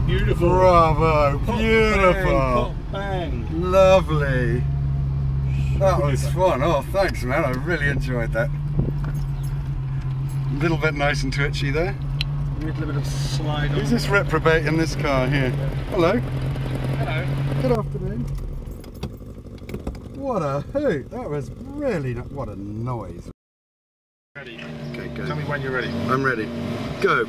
beautiful. Bravo, beautiful. Pop bang. Lovely. That was fun. Oh, thanks, man. I really enjoyed that. A little bit nice and twitchy there. A little bit of slide on. Who's this reprobate in this car here? Hello. Hello. Good afternoon. What a hoot. That was really, what a noise. Ready. Okay, go. Tell me when you're ready. I'm ready. Go.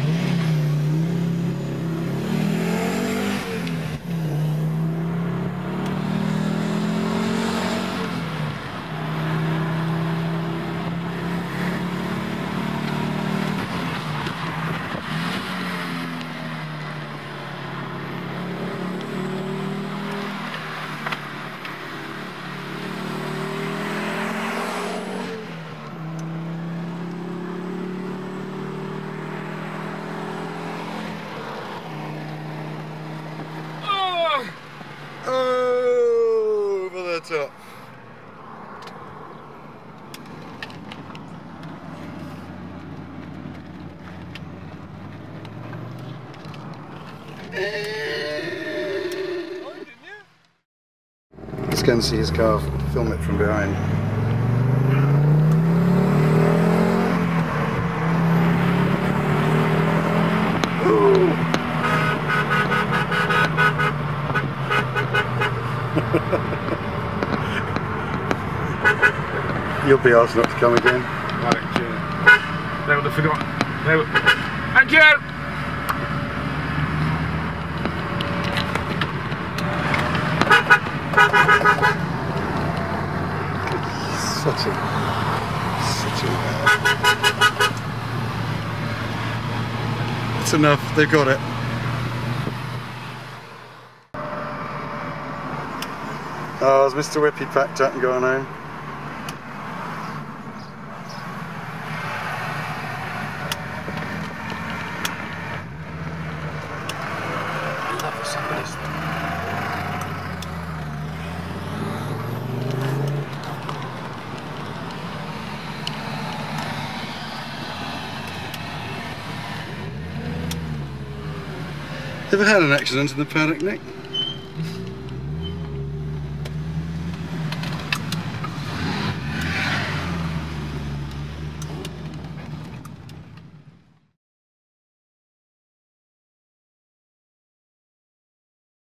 Over the top. Let's go and see his car, film it from behind. You'll be asked not to come again. Right, they would have forgotten. Thank you! Such a... It's enough, they've got it. Oh, has Mr. Whippy packed up and gone home? Ever had an accident in the paddock, Nick?